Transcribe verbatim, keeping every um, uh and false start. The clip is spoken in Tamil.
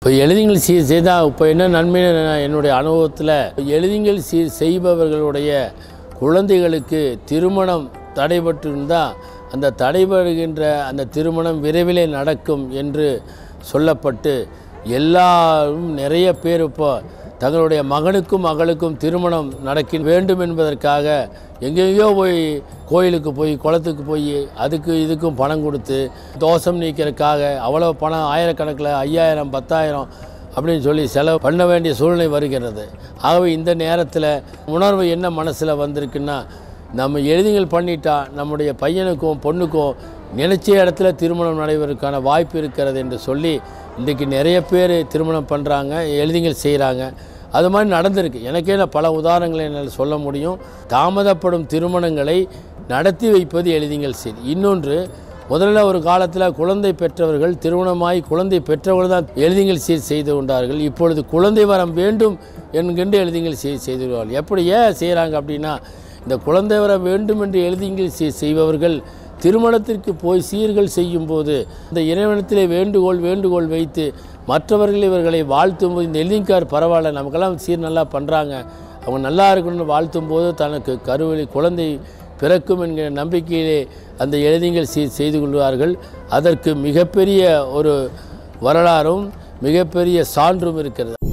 இப்போ எழுதிங்கள் சீர் செய்தால் இப்போ என்ன நன்மை என்னுடைய அனுபவத்தில் எழுதிங்கள் சீர் செய்பவர்களுடைய குழந்தைகளுக்கு திருமணம் தடைபட்டிருந்தால் அந்த தடைபடுகின்ற அந்த திருமணம் விரைவிலே நடக்கும் என்று சொல்லப்பட்டு எல்லாரும் நிறைய பேர் இப்போ தங்களுடைய மகனுக்கும் மகளுக்கும் திருமணம் நடக்க வேண்டும் என்பதற்காக எங்கெங்கேயோ போய் கோயிலுக்கு போய் குளத்துக்கு போய் அதுக்கு இதுக்கும் பணம் கொடுத்து தோஷம் நீக்கிறதுக்காக அவ்வளோ பணம் ஆயிரக்கணக்கில் ஐயாயிரம் பத்தாயிரம் அப்படின்னு சொல்லி செலவு பண்ண வேண்டிய சூழ்நிலை வருகிறது. ஆகவே இந்த நேரத்தில் உணர்வு என்ன மனசில் வந்திருக்குன்னா, நம்ம எழுதிங்கள் பண்ணிட்டா நம்முடைய பையனுக்கும் பொண்ணுக்கும் நினைச்ச இடத்துல திருமணம் நடைபெறுவதற்கான வாய்ப்பு இருக்கிறது என்று சொல்லி இன்றைக்கி நிறைய பேர் திருமணம் பண்ணுறாங்க, எழுதிங்கள் செய்கிறாங்க. அது மாதிரி நடந்திருக்கு. எனக்கே நான் பல உதாரணங்களை என்னால் சொல்ல முடியும். தாமதப்படும் திருமணங்களை நடத்தி வைப்பது எழுதிங்கள் சீர். இன்னொன்று, முதல்ல ஒரு காலத்தில் குழந்தை பெற்றவர்கள் திருமணமாய் குழந்தை பெற்றவர்கள் தான் எழுதிங்கள் சீர் செய்து கொண்டார்கள். இப்பொழுது குழந்தை வரம் வேண்டும் என்கின்ற எழுதிங்கள் சீர் செய்து கொள்வார்கள். எப்படி ஏன் செய்கிறாங்க அப்படின்னா, இந்த குழந்தை வர வேண்டும் என்று எழுதிங்கள் சீர் செய்பவர்கள் திருமணத்திற்கு போய் சீர்கள் செய்யும்போது இந்த இறைவனத்திலே வேண்டுகோள் வேண்டுகோள் வைத்து மற்றவர்கள் இவர்களை வாழ்த்தும் போது இந்த எழுதிங்கார் பரவாயில்ல, நமக்கெல்லாம் சீர் நல்லா பண்ணுறாங்க, அவங்க நல்லா இருக்கணும்னு வாழ்த்தும் போது தனக்கு கருவழி குழந்தை பிறக்கும் என்கிற நம்பிக்கையிலே அந்த எழுதிங்கள் சீர் செய்து கொள்வார்கள். அதற்கு மிகப்பெரிய ஒரு வரலாறும் மிகப்பெரிய சான்றும் இருக்கிறது.